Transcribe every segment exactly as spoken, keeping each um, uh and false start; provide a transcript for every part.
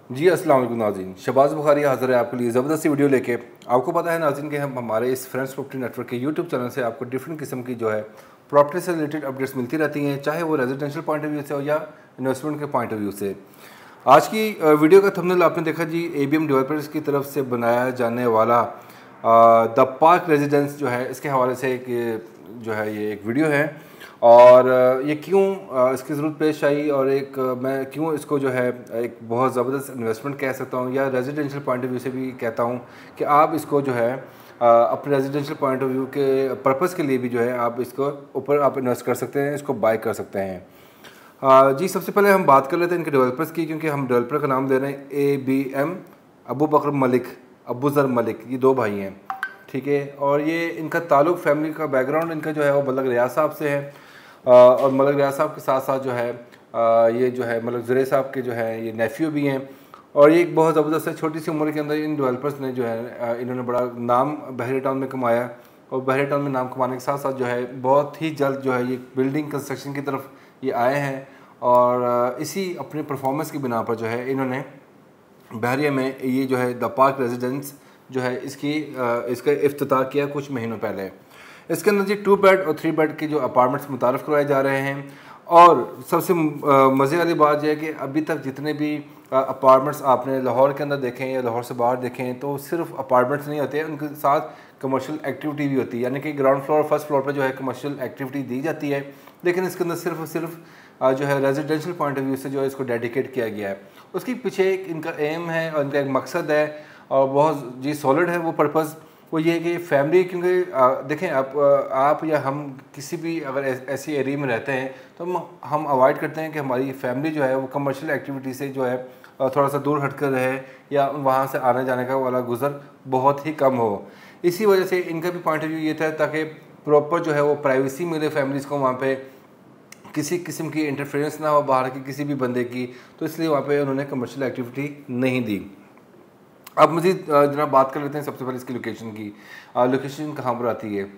जी अस्सलाम वालेकुम नाज़रीन, शहबाज बुखारी हाज़िर है आपके लिए ज़बरदस्ती वीडियो लेके। आपको पता है नाज़रीन कि हम हमारे इस फ्रेंड्स प्रॉपर्टी नेटवर्क के यूट्यूब चैनल से आपको डिफरेंट किस्म की जो है प्रॉपर्टी से रिलेटेड अपडेट्स मिलती रहती हैं, चाहे वो रेजिडेंशियल पॉइंट ऑफ व्यू से हो या इन्वेस्टमेंट के पॉइंट ऑफ व्यू से। आज की वीडियो का थंबनेल आपने देखा जी, ए बी एम डेवलपर्स की तरफ से बनाया जाने वाला द पार्क रेजिडेंस जो है, इसके हवाले से एक जो है ये एक वीडियो है। और ये क्यों इसकी ज़रूरत पेश आई और एक मैं क्यों इसको जो है एक बहुत ज़बरदस्त इन्वेस्टमेंट कह सकता हूँ या रेजिडेंशियल पॉइंट ऑफ व्यू से भी कहता हूँ कि आप इसको जो है अपने रेजिडेंशियल पॉइंट ऑफ व्यू के पर्पस के लिए भी जो है आप इसको ऊपर आप इन्वेस्ट कर सकते हैं, इसको बाय कर सकते हैं। जी सबसे पहले हम बात कर लेते हैं इनके डेवलपर्स की, क्योंकि हम डेवलपर का नाम दे रहे हैं A B M Abu Bakar Malik, Abu Zar Malik, ये दो भाई हैं, ठीक है। और ये इनका ताल्लुक़ फैमिली का बैकग्राउंड इनका जो है वो मलक रियाज साहब से है। और मलक रियाज साहब के साथ साथ जो है ये जो है मलक ज़ुरैर साहब के जो है ये नेफ्यू भी हैं। और ये एक बहुत ज़बरदस्त है, छोटी सी उम्र के अंदर इन डेवलपर्स ने जो है इन्होंने बड़ा नाम बहरिया टाउन में कमाया। और बहरिया टाउन में नाम कमाने के साथ साथ जो है बहुत ही जल्द जो है ये बिल्डिंग कंस्ट्रक्शन की तरफ ये आए हैं। और इसी अपने परफॉर्मेंस की बिना पर जो है इन्होंने बहरिया में ये जो है द पार्क रेजिडेंस जो है इसकी इसका इफ्तिताह किया कुछ महीनों पहले। इसके अंदर जी टू बेड और थ्री बेड के जो अपार्टमेंट्स मुतारफ़ करवाए जा रहे हैं। और सबसे मज़े वाली बात यह है कि अभी तक जितने भी अपार्टमेंट्स आपने लाहौर के अंदर देखें या लाहौर से बाहर देखें तो सिर्फ अपार्टमेंट्स नहीं होते, उनके साथ कमर्शियल एक्टिविटी भी होती है, यानी कि ग्राउंड फ्लोर फर्स्ट फ्लोर पर जो है कमर्शियल एक्टिविटी दी जाती है, लेकिन इसके अंदर सिर्फ सिर्फ जो है रेजिडेंशियल पॉइंट ऑफ व्यू से जो है इसको डेडिकेट किया गया है। उसके पीछे एक इनका एम है और इनका एक मकसद है और बहुत जी सॉलिड है वो पर्पज़। वो ये है कि फैमिली, क्योंकि देखें आप आप या हम किसी भी अगर ऐसी एरिया में रहते हैं तो हम हम अवॉइड करते हैं कि हमारी फैमिली जो है वो कमर्शियल एक्टिविटी से जो है थोड़ा सा दूर हटकर रहे या वहाँ से आने जाने का वाला गुज़र बहुत ही कम हो। इसी वजह से इनका भी पॉइंट ऑफ व्यू ये था ताकि प्रॉपर जो है वो प्राइवेसी मिले फैमिलीज़ को, वहाँ पे किसी किस्म की इंटरफेरेंस ना हो बाहर की किसी भी बंदे की, तो इसलिए वहाँ पे उन्होंने कमर्शियल एक्टिविटी नहीं दी। अब मज़ीद जनाब बात कर लेते हैं सबसे पहले इसकी लोकेशन की। लोकेशन कहाँ पर आती है?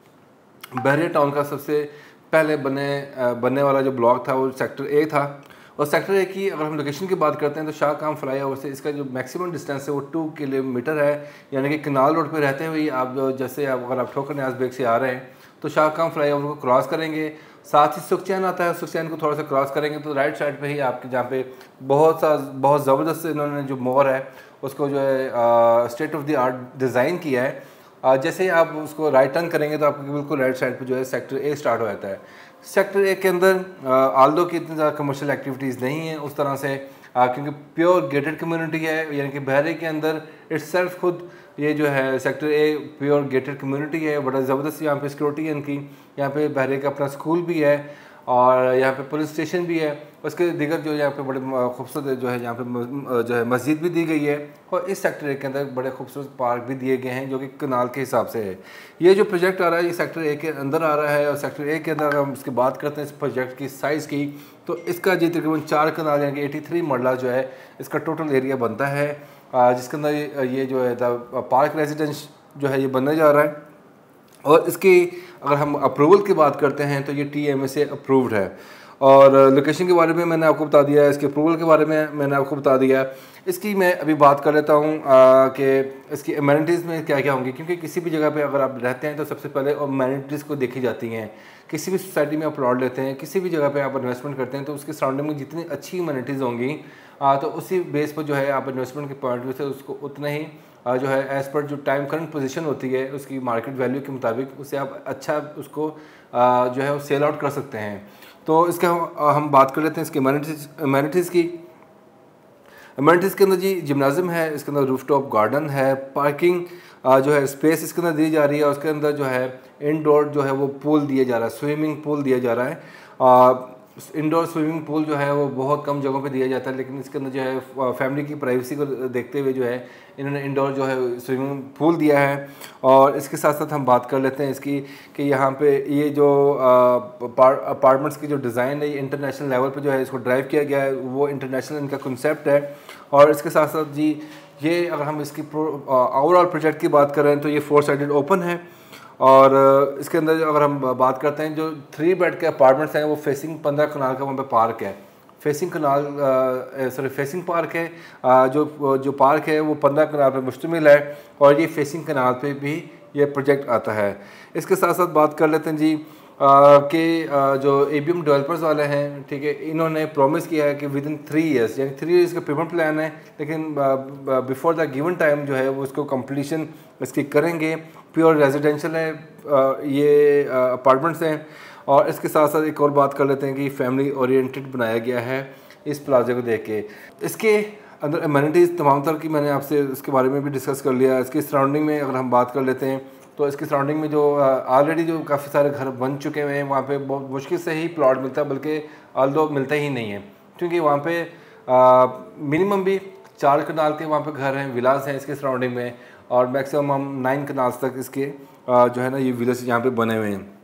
बहरिया टाउन का सबसे पहले बने बनने वाला जो ब्लॉक था वो सेक्टर ए था। और सेक्टर ए की अगर हम लोकेशन की बात करते हैं तो शाह काम फ्लाई ओवर से इसका जो मैक्सिमम डिस्टेंस है वो टू किलोमीटर है, यानी कि कनाल रोड पे रहते हुए आप जो जैसे आप अगर आप ठोकर न्याज बेग से आ रहे हैं तो शाह काम फ्लाई ओवर को क्रॉस करेंगे, साथ ही सुखचैन आता है, सुखचैन को थोड़ा सा क्रॉस करेंगे तो राइट साइड पे ही आपके जहाँ पे बहुत सा बहुत ज़बरदस्त इन्होंने जो मोर है उसको जो है state of the art design किया है। आ, जैसे ही आप उसको राइट टर्न करेंगे तो आपको बिल्कुल राइट साइड पे जो है सेक्टर ए स्टार्ट हो जाता है। सेक्टर ए के अंदर आल्दो की इतनी ज़्यादा कमर्शियल एक्टिविटीज़ नहीं है उस तरह से, आ, क्योंकि प्योर गेटेड कम्युनिटी है, यानी कि बहरे के अंदर इट्सेल्फ खुद ये जो है sector A pure gated community है। बड़ा ज़बरदस्त यहाँ पे सिक्योरिटी है इनकी, यहाँ पे बहरे का अपना स्कूल भी है और यहाँ पे पुलिस स्टेशन भी है। उसके दिगर जो यहाँ पे बड़े खूबसूरत जो है यहाँ पे जो है मस्जिद भी दी गई है और इस सेक्टर ए के अंदर बड़े खूबसूरत पार्क भी दिए गए हैं जो कि कनाल के हिसाब से है। ये जो प्रोजेक्ट आ रहा है ये सेक्टर ए के अंदर आ रहा है और सेक्टर ए के अंदर अगर हम इसकी बात करते हैं इस प्रोजेक्ट की साइज़ की तो इसका जी तकरीबन चार कनाल यानी कि एटी थ्री मरला जो है इसका टोटल एरिया बनता है, जिसके अंदर ये जो है द पार्क रेजिडेंस जो है ये बनने जा रहा है। और इसकी अगर हम अप्रूवल की बात करते हैं तो ये टी एम ए से अप्रूव्ड है। और लोकेशन के बारे में मैंने आपको बता दिया है, इसके अप्रूवल के बारे में मैंने आपको बता दिया है। इसकी मैं अभी बात कर लेता हूँ कि इसकी एमेनिटीज़ में क्या क्या होंगी, क्योंकि किसी भी जगह पे अगर आप रहते हैं तो सबसे पहले एमेनिटीज़ को देखी जाती हैं। किसी भी सोसाइटी में आप प्लॉट लेते हैं, किसी भी जगह पे आप इन्वेस्टमेंट करते हैं तो उसके सराउंडिंग में जितनी अच्छी एमेनिटीज़ होंगी तो उसी बेस पर जो है आप इन्वेस्टमेंट के पॉइंट व्यू से उसको उतना ही जो है एज़ पर जो टाइम करंट पोजीशन होती है उसकी मार्केट वैल्यू के मुताबिक उससे आप अच्छा उसको जो है वो सेल आउट कर सकते हैं। तो इसका हम बात कर लेते हैं इसकी एमेनिटीज़ एमेनिटीज़ की। एमेनिटीज़ के अंदर जी जिम्नाज़ियम है, इसके अंदर रूफटॉप गार्डन है, पार्किंग जो है स्पेस इसके अंदर दी जा रही है और उसके अंदर जो है इनडोर जो है वो पूल दिया जा रहा है, स्विमिंग पूल दिया जा रहा है। इंडोर स्विमिंग पूल जो है वो बहुत कम जगहों पे दिया जाता है, लेकिन इसके अंदर जो है फैमिली की प्राइवेसी को देखते हुए जो है इन्होंने इंडोर जो है स्विमिंग पूल दिया है। और इसके साथ साथ हम बात कर लेते हैं इसकी कि यहाँ पे ये जो अपार्टमेंट्स की जो डिज़ाइन है ये इंटरनेशनल लेवल पे जो है इसको ड्राइव किया गया है, वो इंटरनेशनल इनका कंसेप्ट है। और इसके साथ साथ जी ये अगर हम इसकी ओवरऑल प्रोजेक्ट की बात करें तो ये फोर साइडेड ओपन है। और इसके अंदर अगर हम बात करते हैं जो थ्री बेड के अपार्टमेंट्स हैं वो फेसिंग पंद्रह कनाल का वहाँ पे पार्क है। Facing canal sorry facing park है, आ, जो जो पार्क है वो पंद्रह कनाल पर मुश्तमिल है और ये फेसिंग कनाल पे भी ये प्रोजेक्ट आता है। इसके साथ साथ बात कर लेते हैं जी कि जो ए बी एम डेवलपर्स वाले हैं, ठीक है, इन्होंने प्रॉमिस किया है कि विद इन थ्री इयर्स यानी थ्री इयर्स का पेमेंट प्लान है, लेकिन बिफोर द गिवन टाइम जो है वो इसको कंप्लीशन इसकी करेंगे। प्योर रेजिडेंशियल है, आ, ये अपार्टमेंट्स हैं। और इसके साथ साथ एक और बात कर लेते हैं कि फैमिली ओरिएंटेड बनाया गया है इस प्लाजे को देख के। इसके अंदर एमिनिटीज़ तमाम तरह की मैंने आपसे इसके बारे में भी डिस्कस कर लिया। इसकी सराउंडिंग में अगर हम बात कर लेते हैं तो इसकी सराउंडिंग में जो ऑलरेडी जो काफ़ी सारे घर बन चुके हैं वहाँ पे बहुत मुश्किल से ही प्लॉट मिलता है, बल्कि आल्दो मिलता ही नहीं है, क्योंकि वहाँ पे मिनिमम भी चार कनाल के वहाँ पे घर हैं, विलास हैं इसके सराउंडिंग में, और मैक्सिमम हम नाइन कनाल्स तक इसके आ, जो है ना ये विलेज यहाँ पे बने हुए हैं।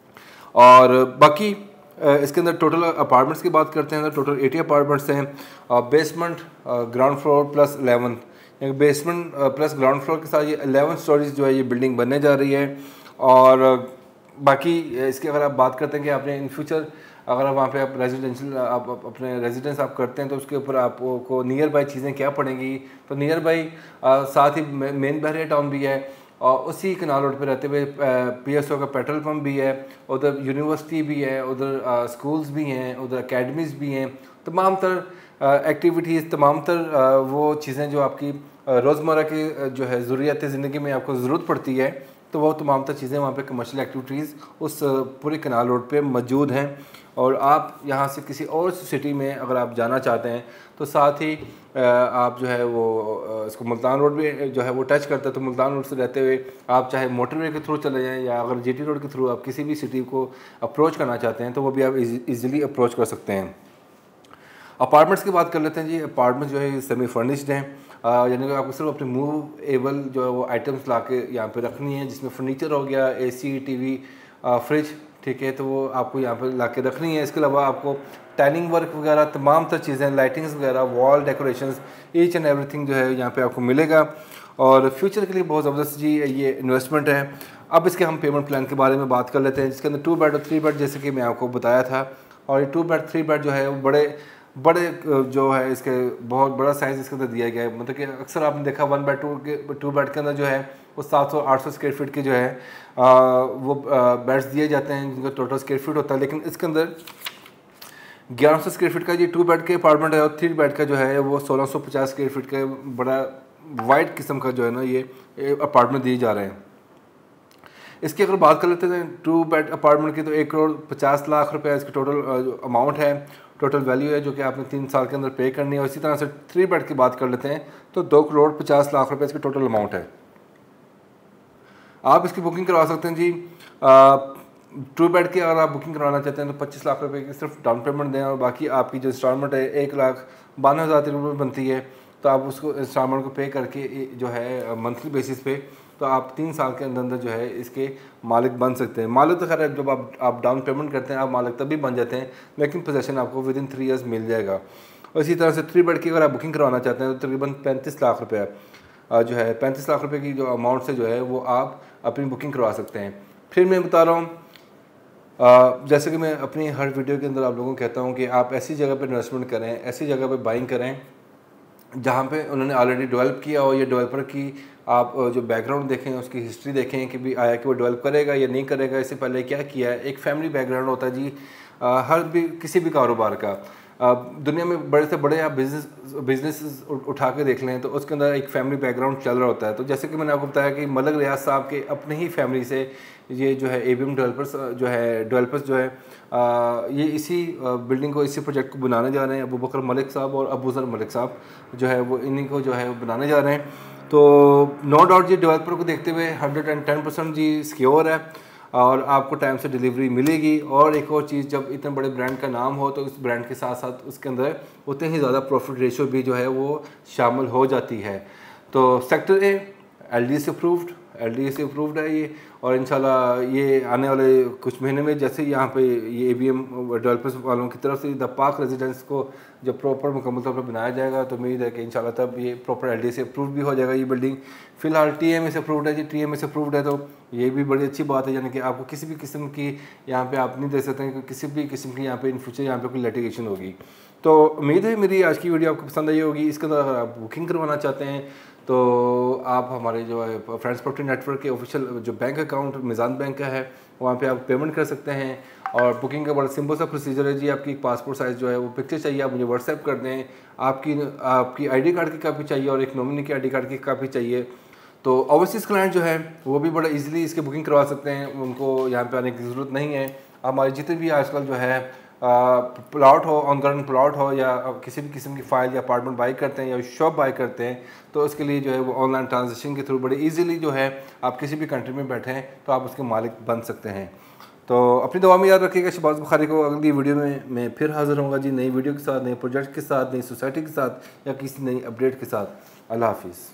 और बाकी इसके अंदर टोटल अपार्टमेंट्स की बात करते हैं तो टोटल एटी अपार्टमेंट्स हैं। Basement ground floor plus eleven, basement plus ground floor के साथ ये इलेवन स्टोरीज जो है ये बिल्डिंग बनने जा रही है। और बाकी इसकी अगर आप बात करते हैं कि आपने इन फ्यूचर अगर आप वहाँ पे आप रेजिडेंशियल आप अपने रेजिडेंस आप करते हैं तो उसके ऊपर आपको नियर बाई चीज़ें क्या पड़ेंगी, तो नियर बाई साथ ही मेन बहरिया टाउन भी है और उसी कनाल रोड पे रहते हुए पी एस ओ का पेट्रोल पंप भी है, उधर यूनिवर्सिटी भी है, उधर स्कूल्स भी हैं, उधर एकेडमीज़ भी हैं, तमाम तर एक्टिविटीज़, तमाम तर वो चीज़ें जो आपकी रोज़मर्रा की जो है ज़रूरियात ज़िंदगी में आपको ज़रूरत पड़ती है, तो वो तमाम तर चीज़ें वहाँ पे कमर्शियल एक्टिविटीज़ उस पूरे कनाल रोड पे मौजूद हैं। और आप यहाँ से किसी और सिटी में अगर आप जाना चाहते हैं तो साथ ही आप जो है वो इसको मुल्तान रोड भी जो है वो टच करता है, तो मुल्तान रोड से रहते हुए आप चाहे मोटरवे के थ्रू चले जाएं या अगर जीटी रोड के थ्रू आप किसी भी सिटी को अप्रोच करना चाहते हैं तो वो भी आप इजीली अप्रोच कर सकते हैं। अपार्टमेंट्स की बात कर लेते हैं जी। अपार्टमेंट्स जो है सेमी फर्निश्ड हैं, यानी कि आपको सिर्फ अपनी मूवेबल जो है वो आइटम्स ला के यहाँ पर रखनी है, जिसमें फर्नीचर हो गया, A C T V fridge, ठीक है, तो वो आपको यहाँ पर ला के रखनी है। इसके अलावा आपको टाइलिंग वर्क वगैरह तमाम तर चीज़ें, लाइटिंग्स वगैरह, wall decorations, each and everything जो है यहाँ पे आपको मिलेगा और फ्यूचर के लिए बहुत ज़बरदस्त जी ये इन्वेस्टमेंट है। अब इसके हम पेमेंट प्लान के बारे में बात कर लेते हैं, जिसके अंदर टू बेड और थ्री बेड जैसे कि मैं आपको बताया था। और ये टू बेड थ्री बेड जो है वो बड़े बड़े जो है इसके बहुत बड़ा साइज़ इसके अंदर दिया गया है। मतलब कि अक्सर आपने देखा वन बेड टू के टू बेड के अंदर जो है वो सात सौ आठ सौ स्क्वायर फीट के जो है आ, वो बेड्स दिए जाते हैं जिनका टोटल स्क्वायर फीट होता है, लेकिन इसके अंदर ग्यारह सौ स्क्वायर फीट का ये टू बेड के अपार्टमेंट है और थ्री बेड का जो है वो सोलह सौ पचास स्क्वायर फीट का बड़ा वाइड किस्म का जो है ना ये अपार्टमेंट दिए जा रहे हैं। इसकी अगर बात कर लेते हैं टू बेड अपार्टमेंट की तो एक करोड़ पचास लाख रुपए इसकी टोटल अमाउंट है, टोटल वैल्यू है जो कि आपने तीन साल के अंदर पे करनी है। और इसी तरह से थ्री बेड की बात कर लेते हैं तो दो करोड़ पचास लाख रुपए इसकी टोटल अमाउंट है। आप इसकी बुकिंग करवा सकते हैं जी। टू बेड की अगर आप बुकिंग करवाना चाहते हैं तो पच्चीस लाख रुपए की सिर्फ डाउन पेमेंट दें और बाकी आपकी जो इंस्टॉलमेंट है एक लाख बानवे हज़ार रुपये बनती है, तो आप उसको इंस्टॉलमेंट को पे करके जो है मंथली बेसिस पे तो आप तीन साल के अंदर अंदर जो है इसके मालिक बन सकते हैं। मालिक तो खैर जब आप आप डाउन पेमेंट करते हैं आप मालिक तभी बन जाते हैं, लेकिन पोजेसन आपको विद इन थ्री ईयर्स मिल जाएगा। और इसी तरह से थ्री बेड की अगर आप बुकिंग करवाना चाहते हैं तो तकरीबन पैंतीस लाख रुपये जो है पैंतीस लाख रुपये की जो अमाउंट से जो है वो आप अपनी बुकिंग करवा सकते हैं। फिर मैं बता रहा हूँ, जैसे कि मैं अपनी हर वीडियो के अंदर आप लोगों को कहता हूँ कि आप ऐसी जगह पर इन्वेस्टमेंट करें, ऐसी जगह पर बाइंग करें जहाँ पे उन्होंने ऑलरेडी डेवलप किया हो। ये डेवलपर की आप जो बैकग्राउंड देखें, उसकी हिस्ट्री देखें कि भी आया कि वो डेवलप करेगा या नहीं करेगा, इससे पहले क्या किया है। एक फैमिली बैकग्राउंड होता है जी आ, हर भी किसी भी कारोबार का। आ, दुनिया में बड़े से बड़े आप बिजनेस बिजनेस उठा के देख लें तो उसके अंदर एक फैमिली बैकग्राउंड चल रहा होता है। तो जैसे कि मैंने आपको बताया कि मलक रियाज साहब के अपने ही फैमिली से ये जो है ए बी एम डेवलपर्स जो है डेवलपर्स जो है आ, ये इसी बिल्डिंग को, इसी प्रोजेक्ट को बनाने जा रहे हैं। अबू बकर मलिक साहब और अबूजर मलिक साहब जो है वो इन्हीं को जो है वो बनाने जा रहे हैं। तो नो डाउट जी डेवलपर को देखते हुए हंड्रेड एंड टेन परसेंट जी सिक्योर है और आपको टाइम से डिलीवरी मिलेगी। और एक और चीज़, जब इतने बड़े ब्रांड का नाम हो तो उस ब्रांड के साथ साथ उसके अंदर उतने ही ज़्यादा प्रॉफिट रेशियो भी जो है वो शामिल हो जाती है। तो सेक्टर ए एल डी से अप्रूव्ड एल डी से अप्रूव्ड है ये, और इंशाल्लाह ये आने वाले कुछ महीने में जैसे यहाँ पे ये ए बी एम डेवलपर्स वालों की तरफ से द पार्क रेजिडेंस को जब प्रॉपर मुकम्मल तौर पर बनाया जाएगा तो उम्मीद है कि इंशाल्लाह तब ये प्रॉपर एल डी से अप्रूव भी हो जाएगा ये बिल्डिंग। फिलहाल टी एम ए से अप्रूव्ड है जी, टी एम ए से अप्रूव्ड है तो ये भी बड़ी अच्छी बात है, यानी कि आपको किसी भी किस्म की यहाँ पे आप नहीं देख सकते हैं कि किसी भी किस्म की यहाँ पे इन फ्यूचर यहाँ पे कोई लिटिगेशन होगी। तो उम्मीद है मेरी आज की वीडियो आपको पसंद आई होगी। इसके अंदर अगर आप बुकिंग करवाना चाहते हैं तो आप हमारे जो है फ्रेंड्स प्रॉपर्टी नेटवर्क के ऑफिशियल जो बैंक अकाउंट मिज़ान बैंक का है वहाँ पे आप पेमेंट कर सकते हैं। और बुकिंग का बड़ा सिंपल सा प्रोसीजर है जी। आपकी एक पासपोर्ट साइज़ जो है वो पिक्चर चाहिए, आप मुझे व्हाट्सएप कर दें। आपकी आपकी आईडी कार्ड की कापी चाहिए और एक नॉमिनी की आईडी कार्ड की कापी चाहिए। तो ओवरसीज़ क्लाइंट जो है वो भी बड़ा इजीली इसकी बुकिंग करवा सकते हैं, उनको यहाँ पे आने की ज़रूरत नहीं है। हमारे जितने भी आजकल जो है प्लॉट हो, ऑन ग्राउंड प्लॉट हो या किसी भी किस्म की फ़ाइल या अपार्टमेंट बाई करते हैं या शॉप बाई करते हैं तो उसके लिए जो है वो ऑनलाइन ट्रांजेक्शन के थ्रू बड़े इजीली जो है आप किसी भी कंट्री में बैठे हैं तो आप उसके मालिक बन सकते हैं। तो अपनी दुआ में याद रखिएगा। शहबाज बुखारी को अगली वीडियो में मैं फिर हाज़िर होऊंगा जी, नई वीडियो के साथ, नए प्रोजेक्ट के साथ, नई सोसाइटी के साथ या किसी नई अपडेट के साथ। अल्लाह हाफिज़।